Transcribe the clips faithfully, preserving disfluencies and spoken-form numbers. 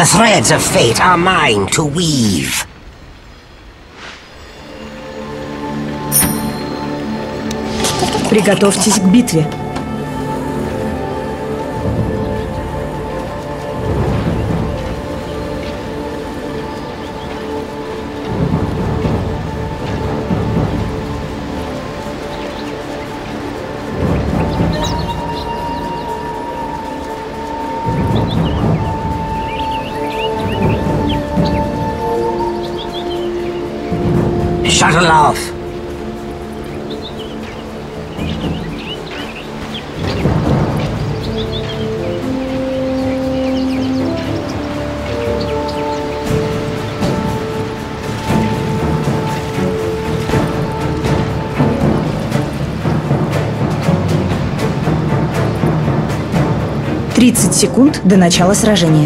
The threads of fate are mine to weave. Приготовьтесь к битве. Shuttle off. тридцать секунд до начала сражения.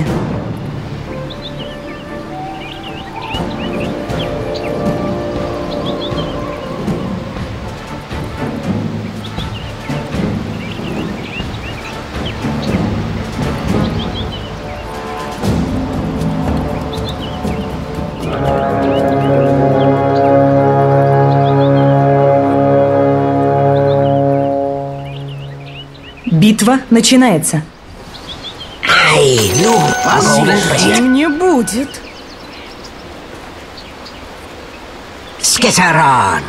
Битва начинается. Ай, ну, Освещения не будет. Skitter on.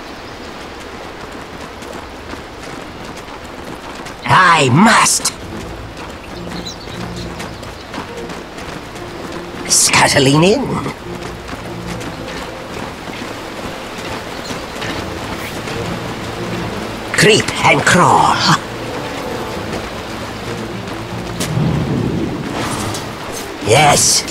I must. Scuttling in. Creep and crawl. Yes.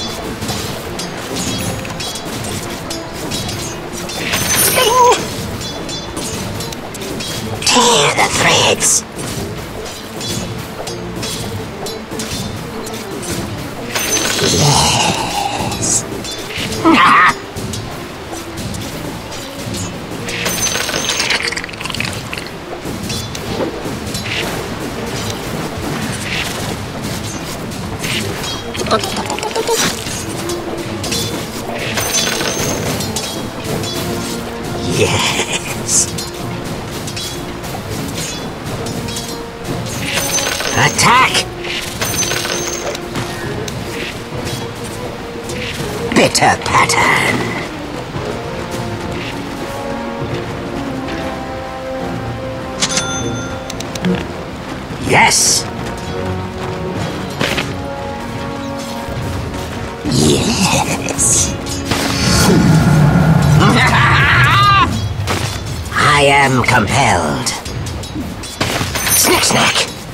Tear the threads. Yes. Yes. Attack! Bitter pattern. Yes. Yes. I am compelled. Snack, snack.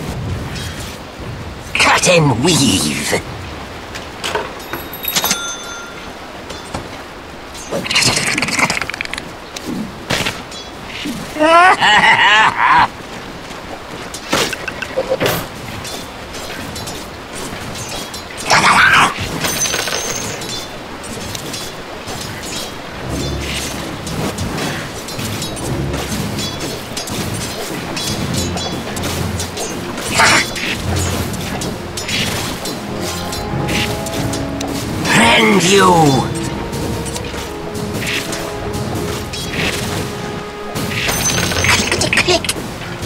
Cut and weave. Rend you! Click!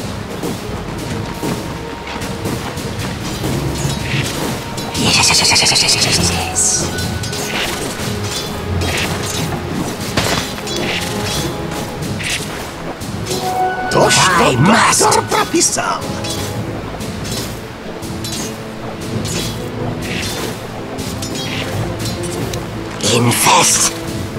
Yes, yes, yes, yes, yes, yes, yes, yes. To I что must. доктор прописал? Infest.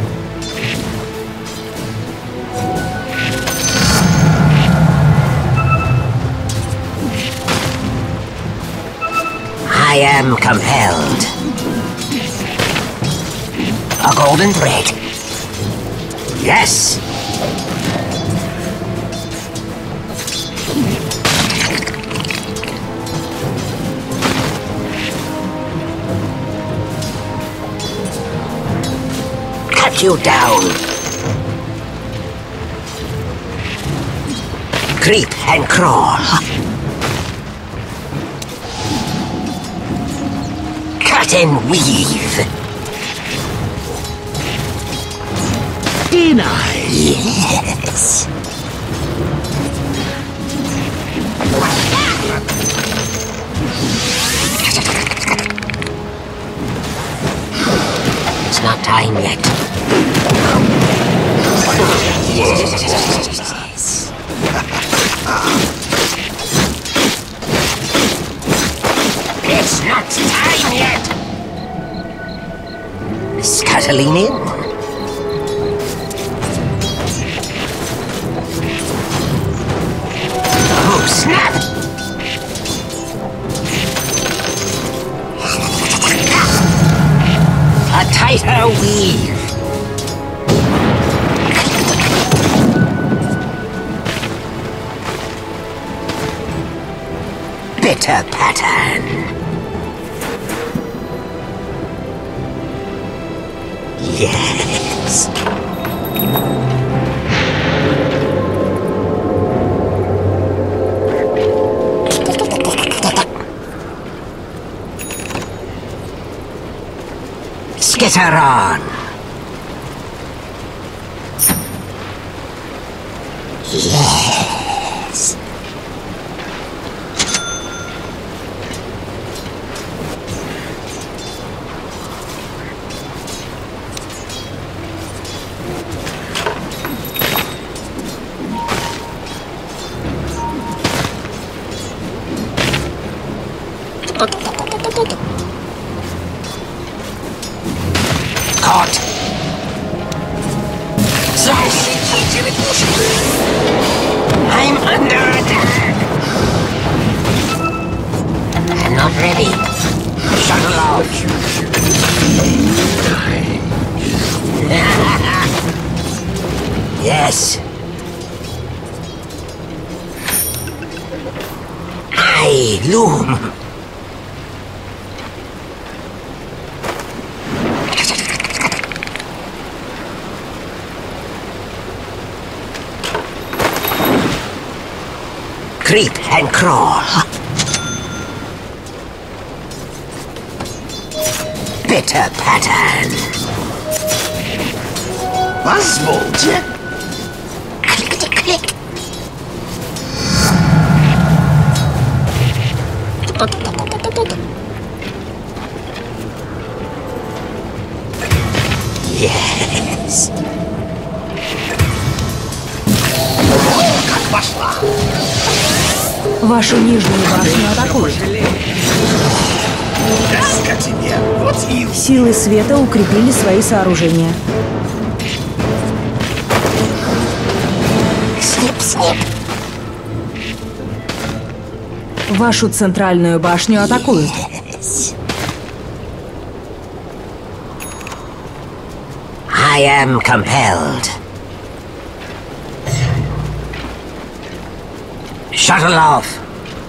I am compelled. A golden thread. Yes. Cut you down. Creep and crawl. Cut Cut and weave. Deny. Yes. It's not time yet. It's not time yet. Scuttling in. Oh, snap! A tighter weave. Bitter pattern. Yes. Skitter on. Yes. Caught. I'm under attack. I'm not ready. Shuttle out. Yes. I loom. Creep and crawl. Bitter pattern. Позвольте. Click-click-click. Yes. Как пошла. Вашу нижнюю башню атакуют. Дай-ка тебе. Вот и... Силы света укрепили свои сооружения. Снип-снип. Вашу центральную башню атакуют. Yes. I am compelled. Shuttle off.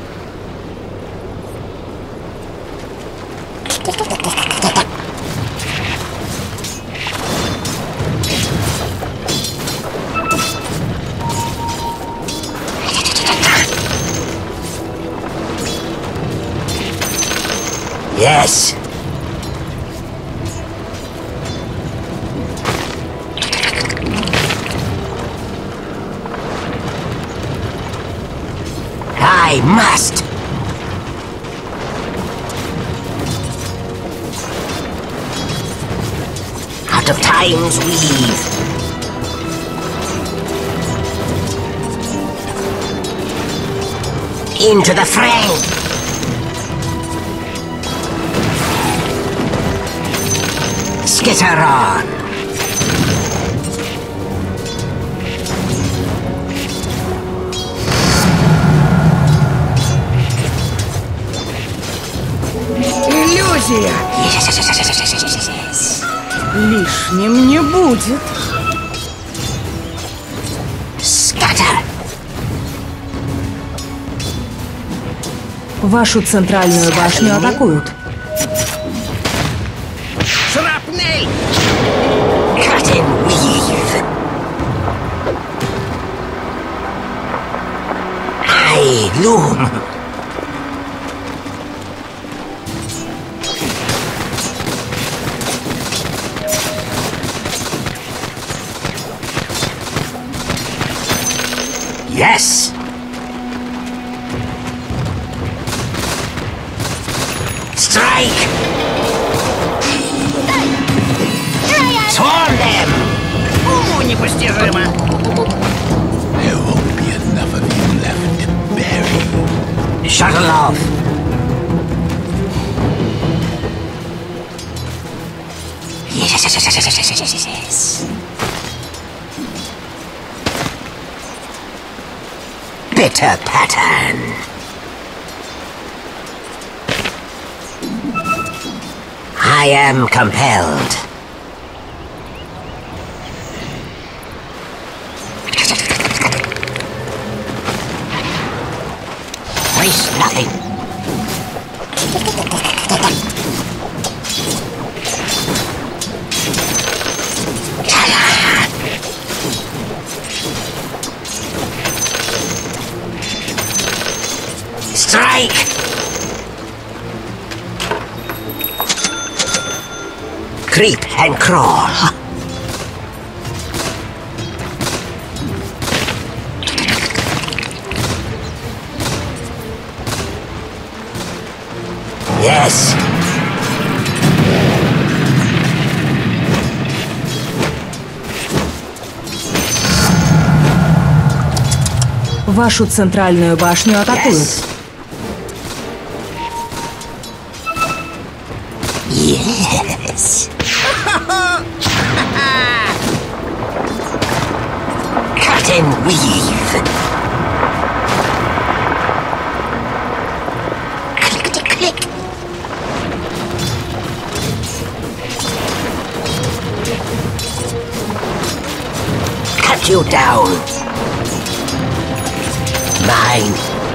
Yes. I must. Out of time's weave. Into the fray. Skitter on. Иллюзия! Yes. Лишним не будет. Scatter. Вашу центральную башню атакуют. Шрапнель! Cut and weave. I loom. непостижимо. There won't be enough of you left to bury. Shuttle off. Yes, yes, yes, yes, yes, yes, yes, yes, yes. Bitter pattern. I am compelled. Waste nothing. Strike! Creep and crawl. Yes. Вашу центральную башню атакуют. Yes. Cut and weave. Click-a-click. Cut you down. Mine.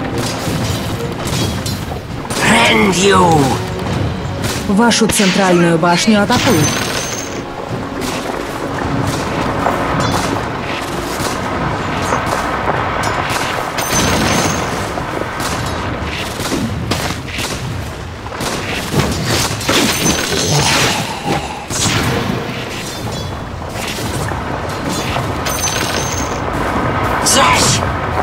Rend you. Вашу центральную башню атакуют. Slash!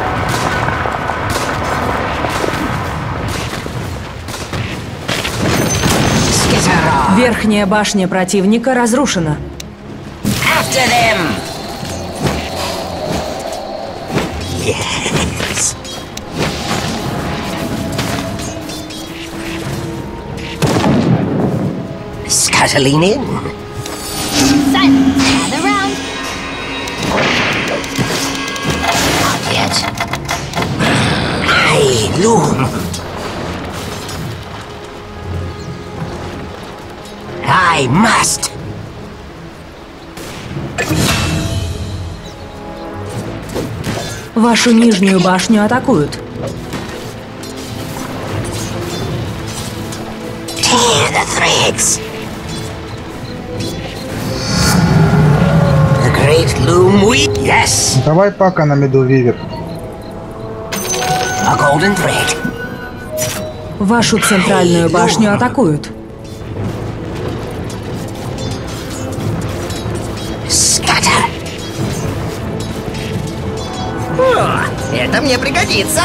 Skitter! Верхняя башня противника разрушена. After them! Yes! Scuttling in. Silence, gather round. Not yet. I loom. I must. Вашу нижнюю башню атакуют. Tear the threads. The great loom we... Yes! Давай пока на меду вивер. A golden thread. Вашу центральную башню атакуют. Scatter. О, это мне пригодится.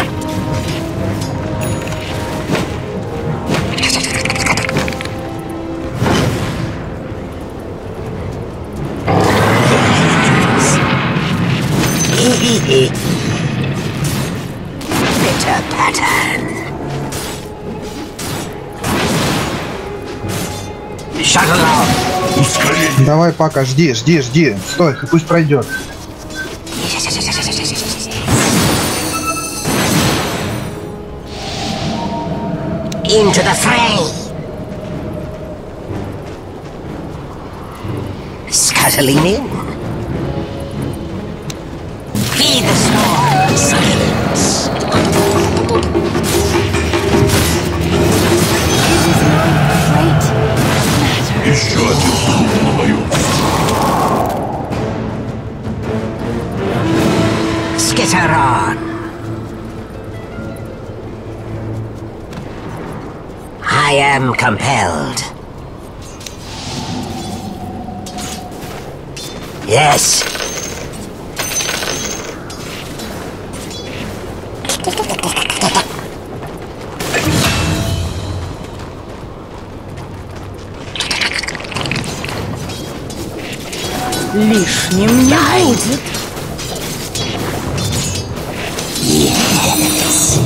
Bitter pattern. Shuttle off. Ускорение. Давай пока, жди, жди, жди. Стой, пусть пройдет. Into the fray. Scuttling in. Feed the storm. Silence. Еще один труп на моем. Skitter on. I am compelled. Yes. Лишним не будет. Yes.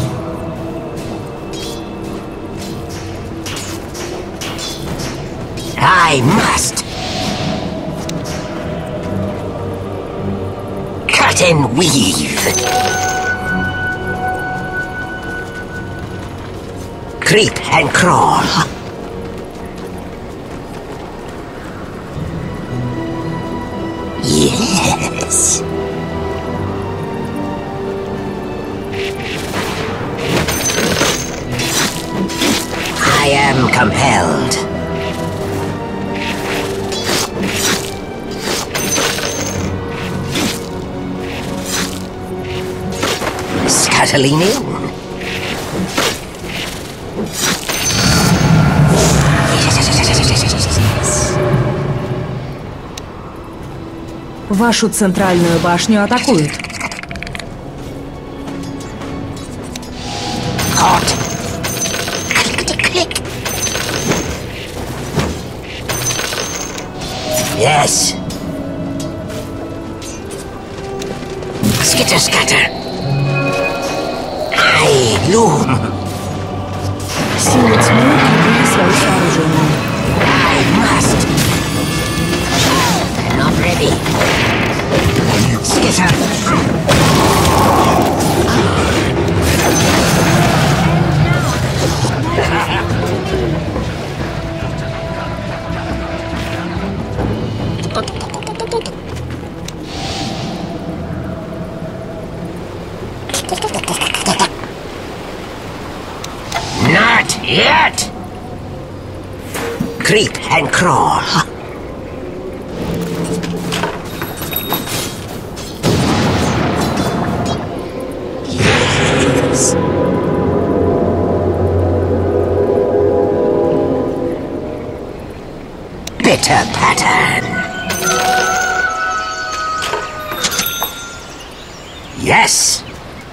I must. Cut and weave. Creep and crawl. Yes. I am compelled. Scuttling in. Вашу центральную башню атакуют. Hot. Click. Yes. Skitter scatter. I loom. Силы тьмы убили свои сооружения. I must. I'm not ready. Skitter. Not yet! Creep and crawl. Yes. Bitter pattern. Yes.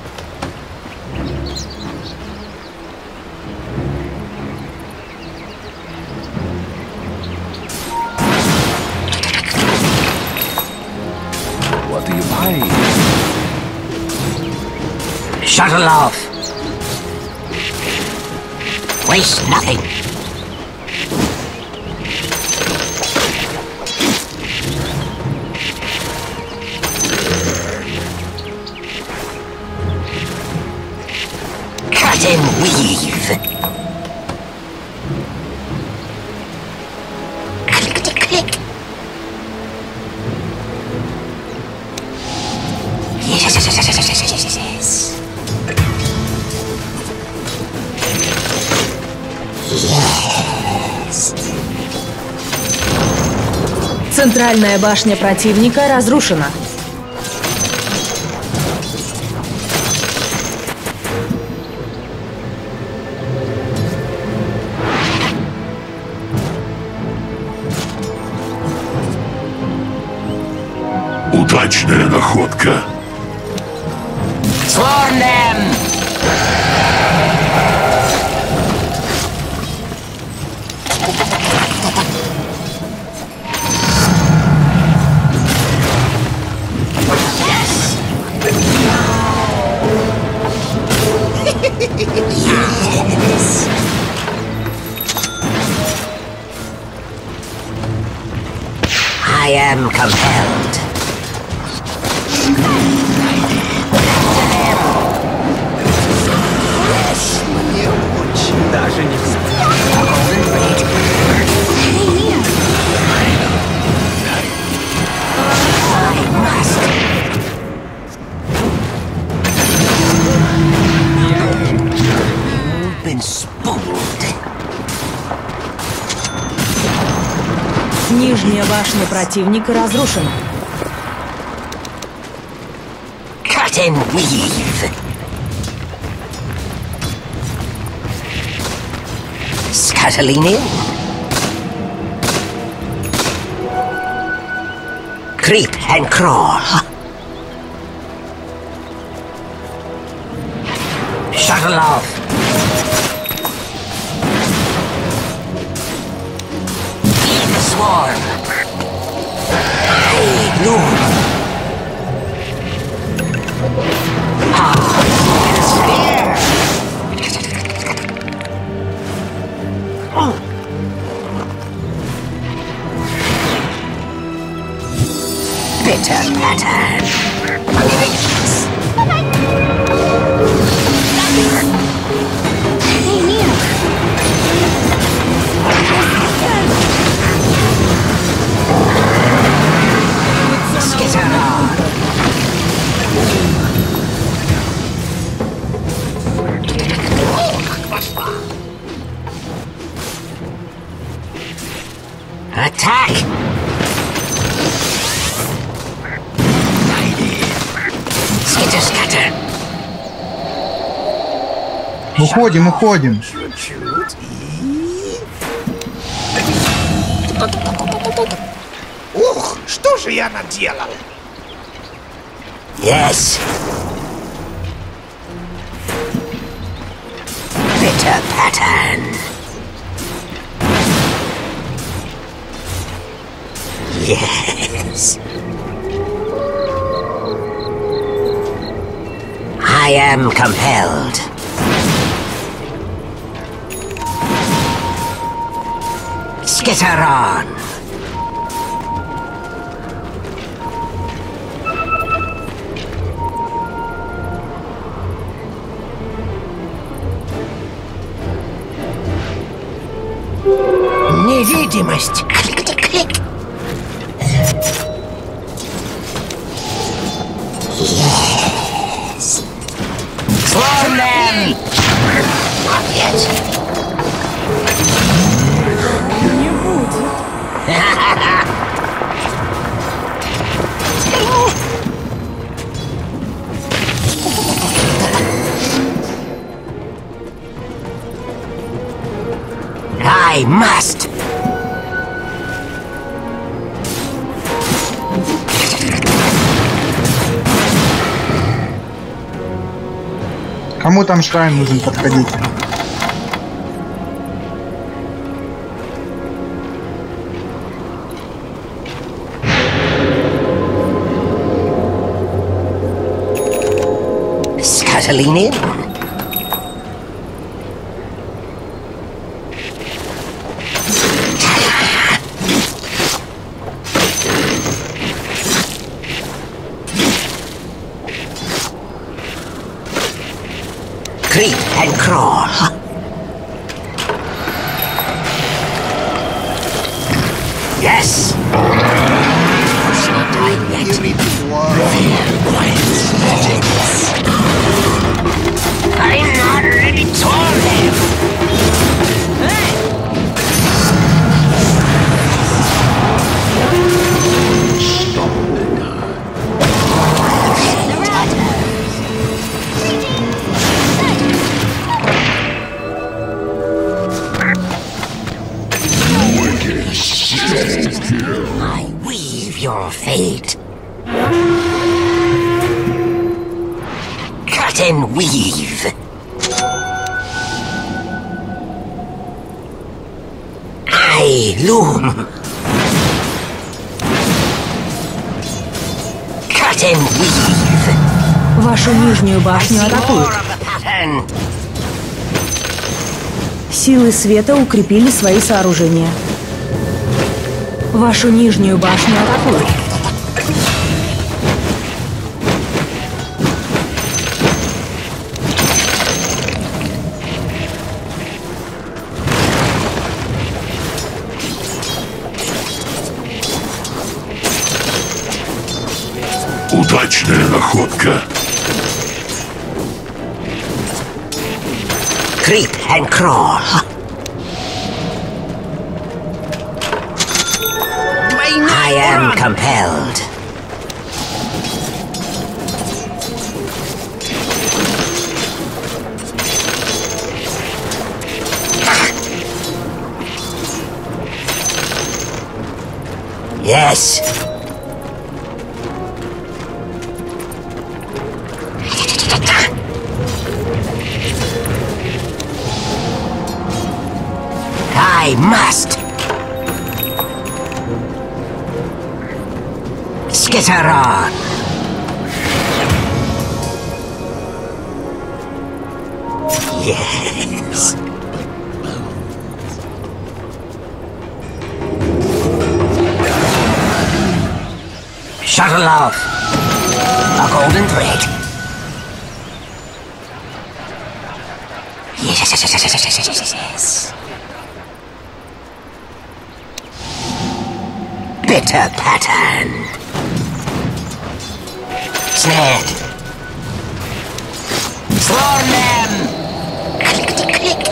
What are you buying? Shuttle off. Waste nothing. Cut and weave. Click-click-click. Yes. Yes. Центральная башня противника разрушена. Удачная находка. Swarm them! Yes. I am compelled. Даже не Been spooled. Нижняя башня противника разрушена. Cut and weave. Scuttling in. Creep and crawl. Shuttle off. Eat the swarm. I Bitter pattern. Hey, Neo. Skitter on. Attack! Skitter scatter. Уходим, уходим. Ух, что же я наделал? Yes. Bitter pattern. Yes. I am compelled. Skitter on. Невидимость. Клик-клик-клик. Yes. Swarm them. Not yet. I must. Кому там шрайн нужен, подходить? Scuttling in. Creep and crawl. Yes. Not dying yet. Fear quiets magics. I'm not ready to live. Stop the dark. I weave your fate. Cut and weave. I loom. Cut and weave. Вашу нижнюю башню атакуют. More of the pattern. Силы света укрепили свои сооружения. Вашу нижнюю башню атакуют. Удачная находка. Creep and crawl. I am compelled. Yes. I must. Skitter on. Yes. Shuttle off. A golden thread. Yes, yes, yes, yes, yes, yes, yes, yes, yes. Bitter pattern. Snared. Swarm them! Clickety click.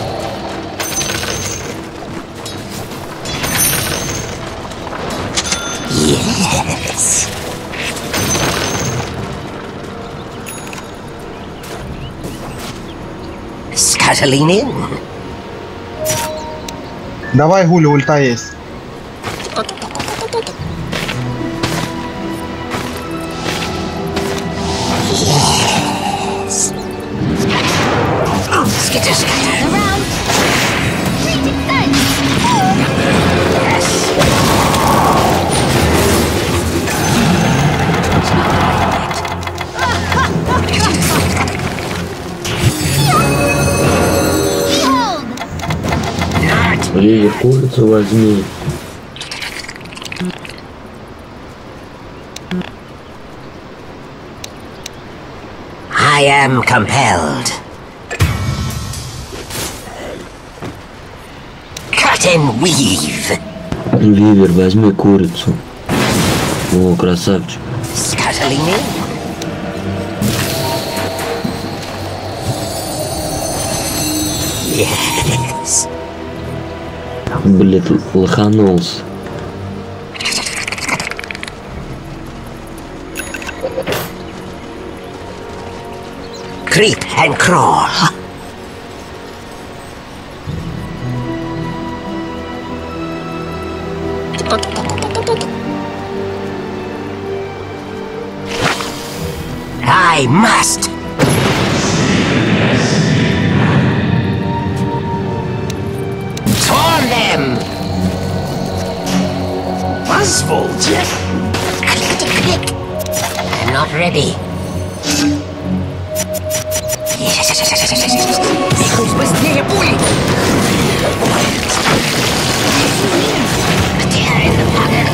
Yes. Scuttling in. Давай, Гуля, ульта есть. Yes. Skitter scatter. Around. Freezing sun. Behold. Ей, курицу возьми. I am compelled. Cut and weave. Вивер, возьми курицу. О, красавчик. Scuttling in. Yes. Блин, лоханулся. Creep and crawl. I must. Swarm them. Позвольте. Click. I'm not ready. Двигаюсь быстрее пули! Tear in the pocket.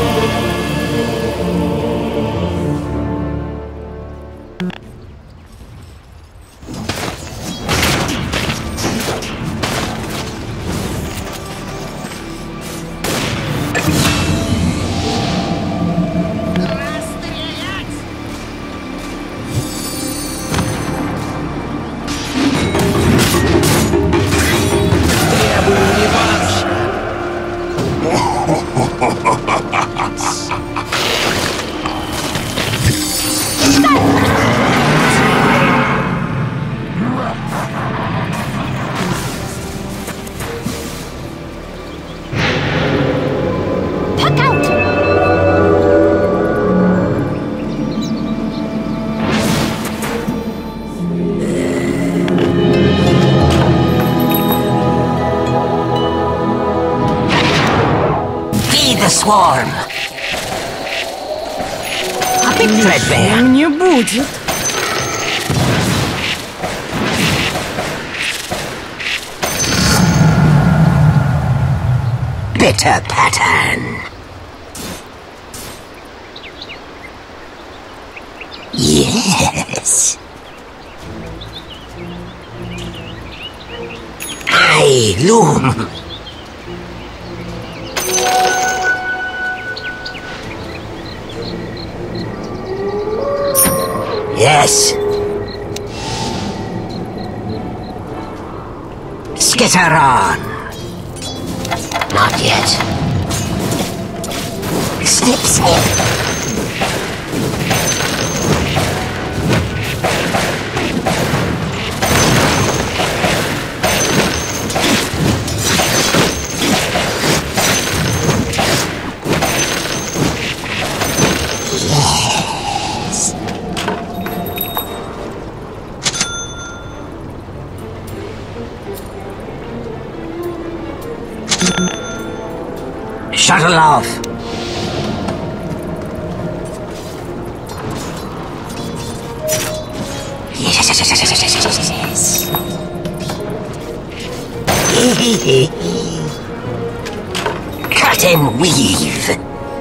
Puck out. Feed the swarm. A big threadbare. Не будет. Bitter pattern. Yes. I loom. Yes. Skitter on. Not yet. Snip, snip. Yes. Shuttle off. Yes, yes, yes, yes, yes, yes, yes, yes, yes. Cut and weave.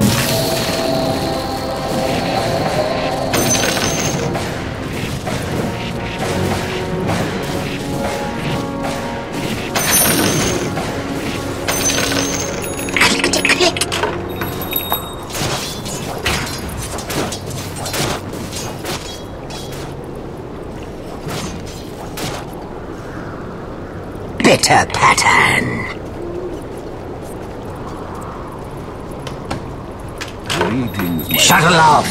Bitter pattern. Shuttle off.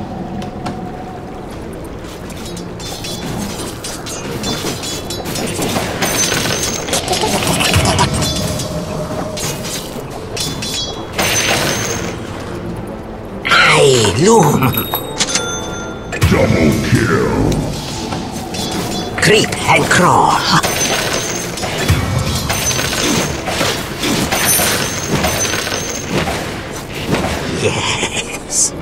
I loom. Double kill. Creep and crawl. Yes.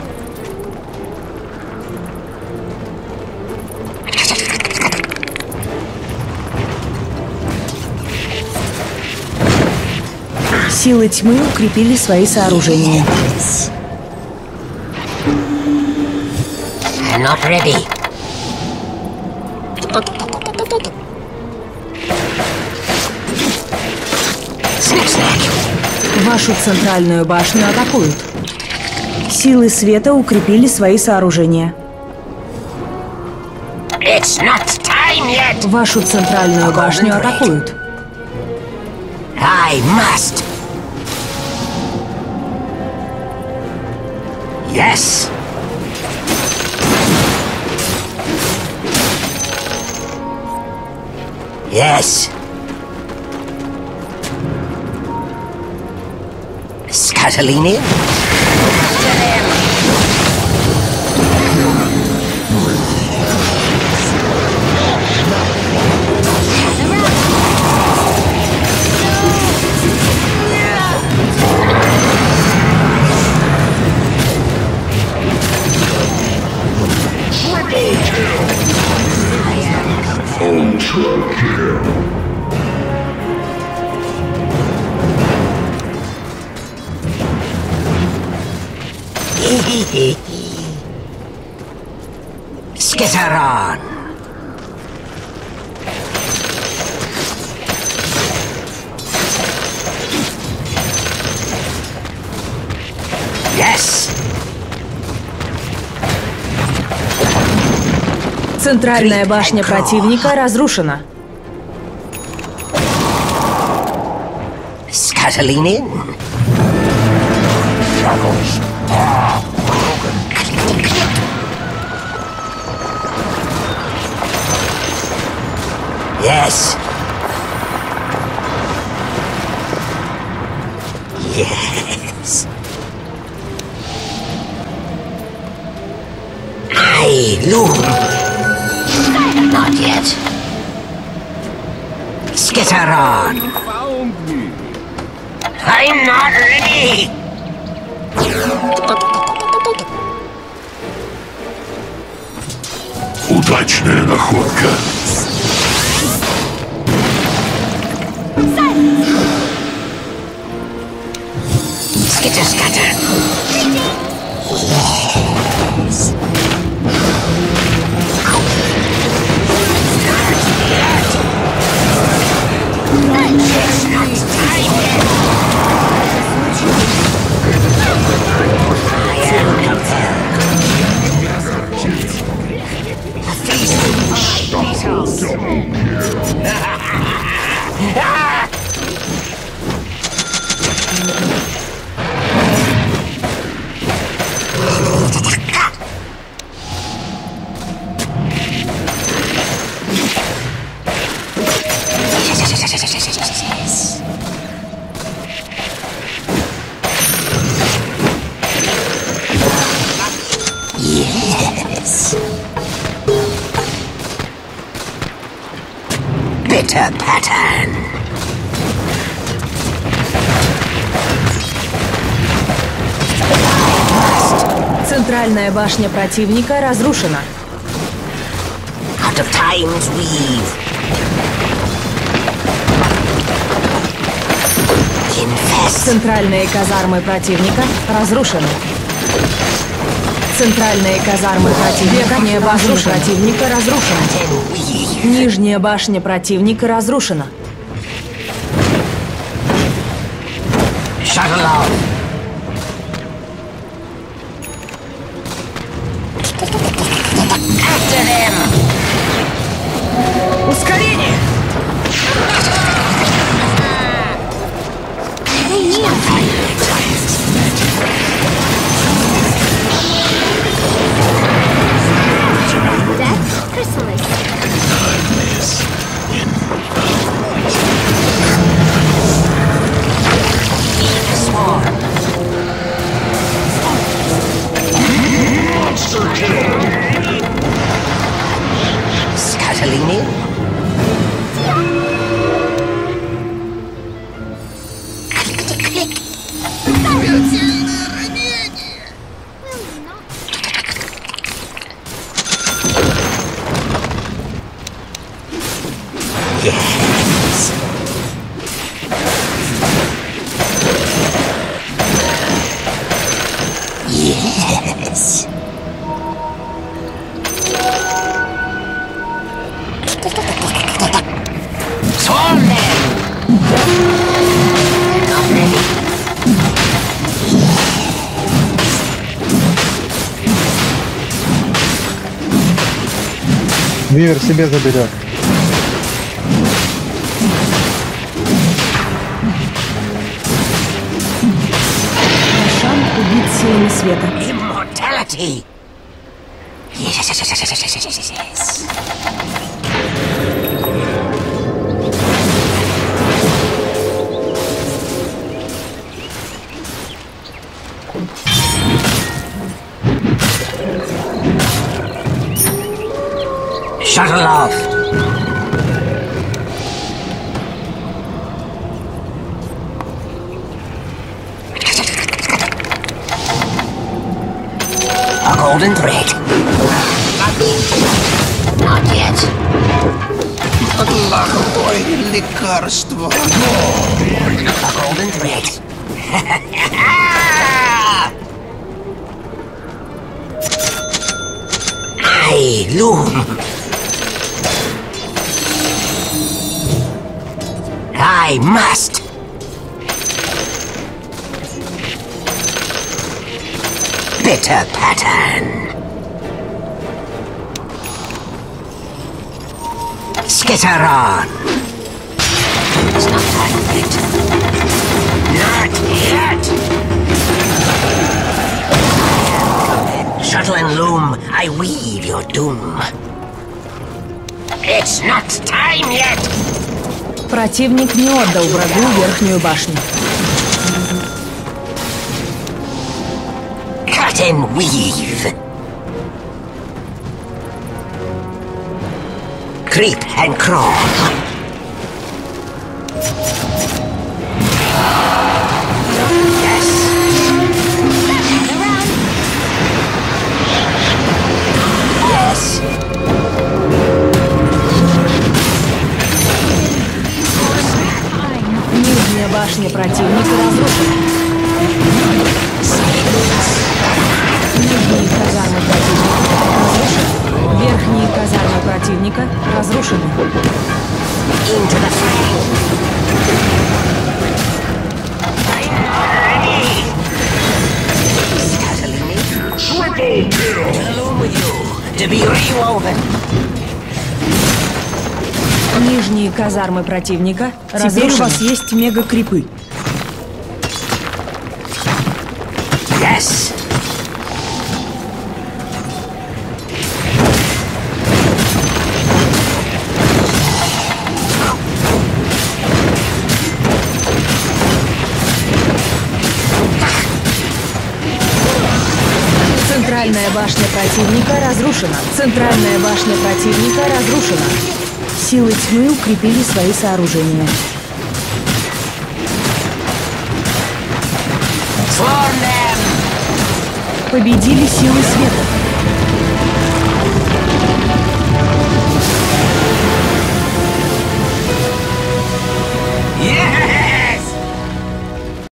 Силы тьмы укрепили свои сооружения. I'm not ready. Сник-снак. Вашу центральную башню атакуют. Силы света укрепили свои сооружения. It's not time yet. Вашу центральную башню атакуют. I must. Yes. Yes. Scuttling in. Ultra kill. Skitter on. Yes. Центральная башня противника разрушена. Scuttling in. Yes. Yes. I loom. Not yet. Skitter on. I'm not ready. Удачная находка. Skitter scatter. Yes. It's not time yet. I am compelled. A feast of my beetles. Yes. Bitter pattern. Центральная башня противника разрушена. Out of time's weave. Центральные казармы противника разрушены. Центральные казармы противника. Верхняя башня противника разрушена. Нижняя башня противника разрушена. Shuttle off. After them. Ускорение! That's Chrysalis. Scuttling in. Click-click-click. Смертельное ранение. Yes. Yes. Swarm them. Not ready. Вивер себе заберет. Шан убит силами света. Immortality. Yes, yes, yes, yes, yes, yes, yes, yes. Shuttle off. A golden thread. Not yet. Плохое лекарство. A golden thread. I loom. I must. Bitter pattern. Skitter on. It's not time yet. Not yet. Shuttle and loom, I weave your doom. It's not time yet. Противник не отдал врагу верхнюю башню. Cut and weave. Creep and crawl. Yes. Yes. Нижняя башня противника разрушена. Нижние казармы противника разрушены. Верхние казармы противника разрушены. Into the fray. Ready. Scuttling me. Triple kill. To the loom with you. To be rewoven. Нижние казармы противника разрушены. Теперь у вас есть мега-крипы. Yes. Центральная башня противника разрушена. Центральная башня противника разрушена. Силы тьмы укрепили свои сооружения. Swarm them. Победили силы света.